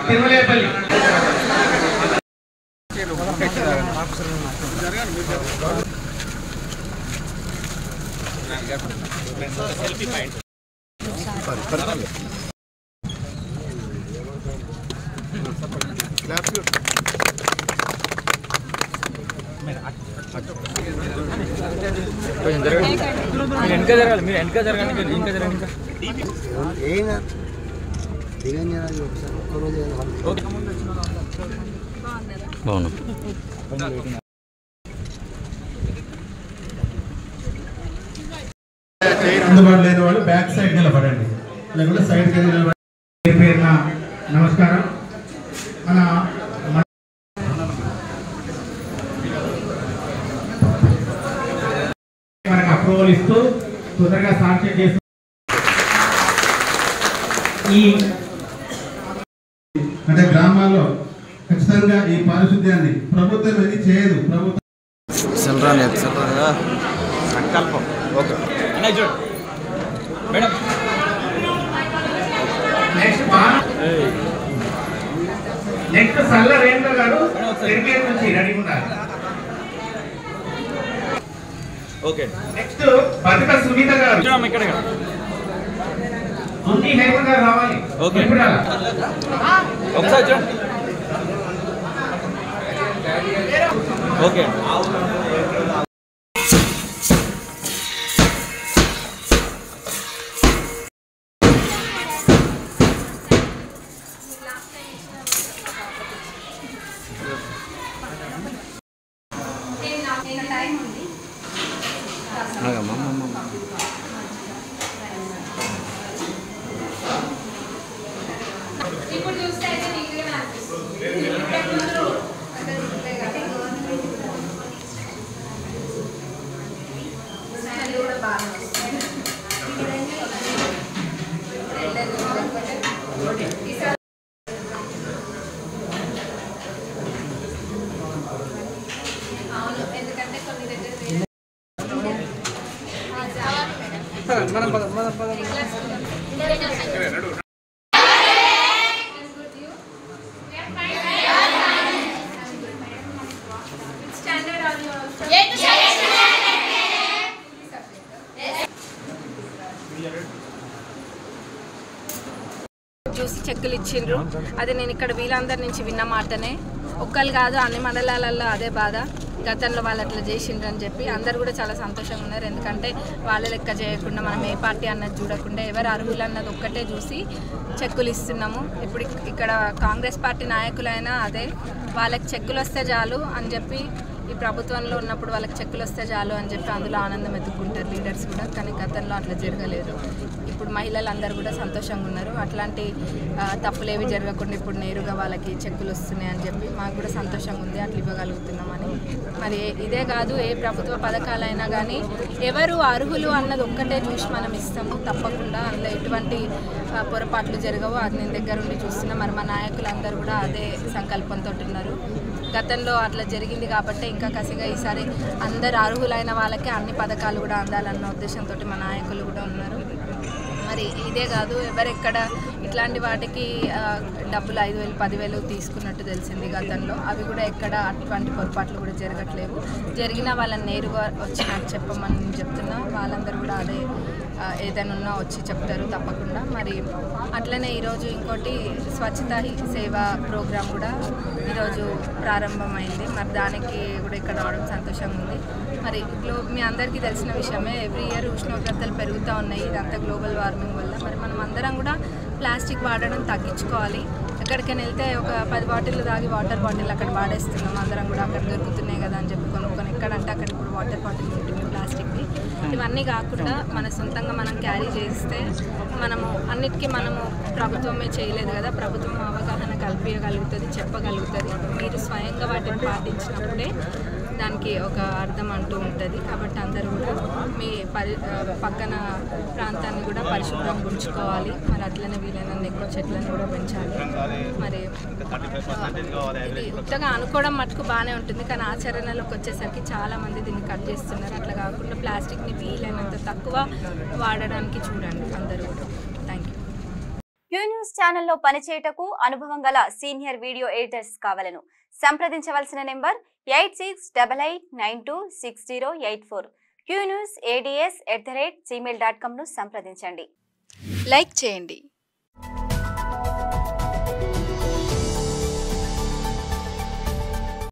తిరుమలేపల్లి అందుబాటులో లేని వాళ్ళు బ్యాక్ సైడ్ నిలబడండి, లేకుంటే సైడ్ కింద నిలబడి. పేరున నమస్కారం. మనకు అప్రూవల్ ఇస్తూ తొందరగా సాంక్షన్ చేస్తూ ఈ అంటే గ్రామాల్లో ఖచ్చితంగా ఈ పారిశుద్ధ్యాన్ని ప్రభుత్వం ఏది చేయదు. ప్రభుత్వం సంకల్పం. నెక్స్ట్ సల్ల రేంద్ర గారు క్రికెట్ నుంచి రెడీ ఉన్నారు. నెక్స్ట్ బతుక సునీత గారు ఉంది హైమన్ గారు రావాలి. ఓకే చూసి చెక్కులు ఇచ్చిండ్రు. అది నేను ఇక్కడ వీళ్ళందరి నుంచి విన్న మాటనే. ఒక్కళ్ళు కాదు, అన్ని మండలాలలో అదే బాధ. గతంలో వాళ్ళు అట్లా చేసిండ్రు అని చెప్పి అందరు కూడా చాలా సంతోషంగా ఉన్నారు. ఎందుకంటే వాళ్ళ లెక్క చేయకుండా మనం ఏ పార్టీ అన్నది చూడకుండా ఎవరు అర్హులు అన్నది ఒక్కటే చూసి చెక్కులు ఇస్తున్నాము. ఇప్పుడు ఇక్కడ కాంగ్రెస్ పార్టీ నాయకులైనా అదే, వాళ్ళకి చెక్కులు వస్తే చాలు అని చెప్పి ఈ ప్రభుత్వంలో ఉన్నప్పుడు వాళ్ళకి చెక్కులు వస్తే చాలు అని చెప్పి అందులో ఆనందం ఎత్తుకుంటారు లీడర్స్ కూడా. కానీ గతంలో అట్లా జరగలేదు. ఇప్పుడు మహిళలు అందరూ కూడా సంతోషంగా ఉన్నారు. అట్లాంటి తప్పులేవి జరగకుండా ఇప్పుడు నేరుగా వాళ్ళకి చెక్కులు వస్తున్నాయి అని చెప్పి మాకు కూడా సంతోషంగా ఉంది. అట్లా ఇవ్వగలుగుతున్నామని. మరి ఇదే కాదు, ఏ ప్రభుత్వ పథకాలైనా కానీ ఎవరు అర్హులు అన్నది ఒక్కటే చూసి మనం ఇస్తాము తప్పకుండా. అందులో ఎటువంటి పొరపాట్లు జరగవు. అది నేను దగ్గర ఉండి చూస్తున్నా. మరి మా నాయకులందరూ కూడా అదే సంకల్పంతో ఉన్నారు. గతంలో అట్లా జరిగింది కాబట్టి ఇంకా కసిగా ఈసారి అందరు అర్హులైన వాళ్ళకే అన్ని పథకాలు కూడా అందాలన్న ఉద్దేశంతో మా నాయకులు కూడా ఉన్నారు. మరి ఇదే కాదు, ఎవరెక్కడ ఇట్లాంటి వాటికి డబ్బులు 5,000 10,000 తీసుకున్నట్టు తెలిసింది గతంలో. అవి కూడా ఎక్కడ అటువంటి పొరపాట్లు కూడా జరగట్లేవు. జరిగినా వాళ్ళని నేరుగా వచ్చి నాకు చెప్పమని నేను చెప్తున్నా. వాళ్ళందరూ కూడా అదే ఏదైనా ఉన్నా వచ్చి చెప్తారు తప్పకుండా. మరి అట్లనే ఈరోజు ఇంకోటి స్వచ్ఛత సేవా ప్రోగ్రాం కూడా ఈరోజు ప్రారంభమైంది. మరి దానికి కూడా ఇక్కడ రావడం సంతోషంగా ఉంది. మరి మీ అందరికీ తెలిసిన విషయమే, ఎవ్రీ ఇయర్ ఉష్ణోగ్రతలు పెరుగుతూ ఉన్నాయి. ఇదంతా గ్లోబల్ వార్మింగ్ వల్ల. మరి మనం అందరం కూడా ప్లాస్టిక్ వాడడం తగ్గించుకోవాలి. ఎక్కడికైనా వెళ్తే ఒక 10 బాటిల్ తాగి వాటర్ బాటిల్ అక్కడ వాడేస్తున్నాం. అందరం కూడా అక్కడ దొరుకుతున్నాయి కదా అని చెప్పి కొనుక్కొని ఎక్కడంటే అక్కడ ఇప్పుడు వాటర్ బాటిల్ ఉంటుంది ప్లాస్టిక్వి. ఇవన్నీ కాకుండా మన సొంతంగా మనం క్యారీ చేస్తే మనము అన్నిటికీ మనము ప్రభుత్వమే చేయలేదు కదా, ప్రభుత్వం అవగాహన కల్పించగలుగుతుంది, చెప్పగలుగుతుంది. మీరు స్వయంగా వాటిని పాటించినప్పుడే దానికి ఒక అర్థం అంటూ ఉంటుంది. కాబట్టి అందరూ కూడా మీ పక్కన ప్రాంతాన్ని కూడా పరిశుభ్రంగా ఉంచుకోవాలి. మరి అట్లనే వీలైనంత ఎక్కువ చెట్లను కూడా పెంచాలి. మరి ఇది ఉత్తగా అనుకోవడం మటుకు బాగానే ఉంటుంది, కానీ ఆచరణలోకి వచ్చేసరికి చాలామంది దీన్ని కట్ చేస్తున్నారు. అట్లా కాకుండా ప్లాస్టిక్ని వీలైనంత తక్కువ వాడడానికి చూడండి అందరూ కూడా. Thank you. క్యూ న్యూస్ ఛానల్లో పనిచేయటకు అనుభవం గల సీనియర్ వీడియో ఎడిటర్స్ కావాలను సంప్రదించవలసిన నెంబర్ 8688926084 qnewsads@gmail.com ను సంప్రదించండి. లైక్ చేయండి.